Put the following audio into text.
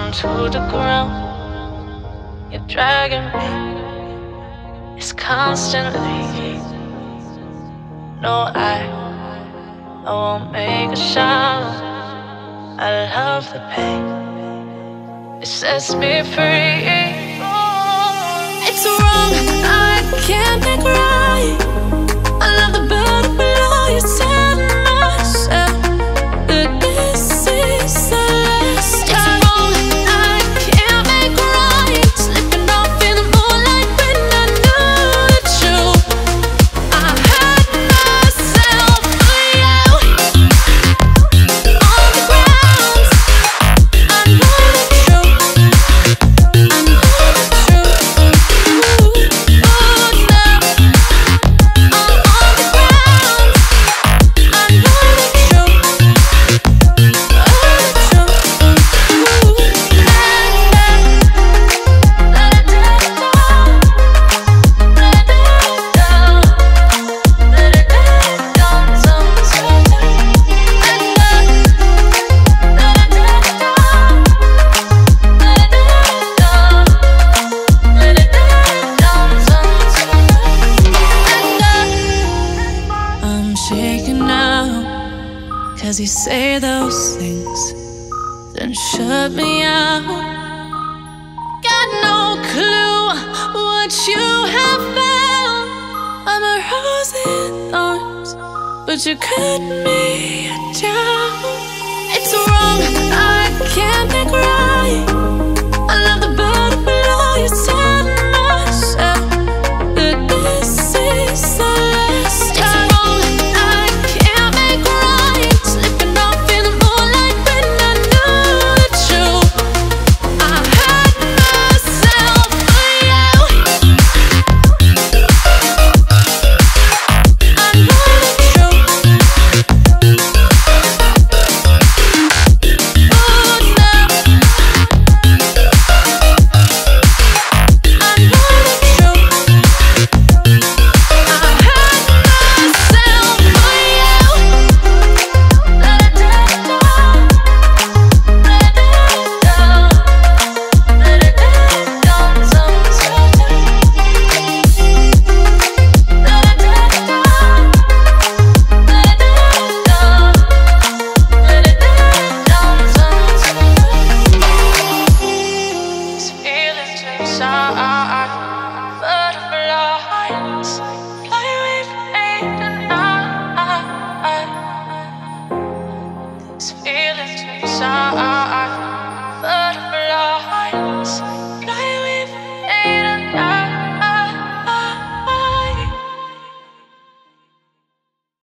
down to the ground. You're dragging me, it's constantly. No, I won't make a sound. I love the pain, it sets me free. It's wrong, I can't make right. I love the bird below you, tell myself that this is the last time. It's wrong, I can't make right. Slipping off in the moonlight when I knew the truth. I hurt myself for you. On the ground, I know the truth. I know the truth. Oh no, I'm on the ground. I know the truth. I'm shaking now, 'cause you say those things, then shut me out. Got no clue what you have found. I'm a rose in thorns, but you cut me down. It's wrong, I can't make right. I love the bird below you, tell myself that this is the last time. It's wrong, I can't make right. Slipping off in the moonlight when I knew the truth. I hurt myself for you. I know the truth. Oh no, I know the truth. I hurt myself for you. Let it down, let it down, let it down, sometimes. Let it down, sometimes. These feelings inside, butterflies fly away from me tonight. These feelings inside.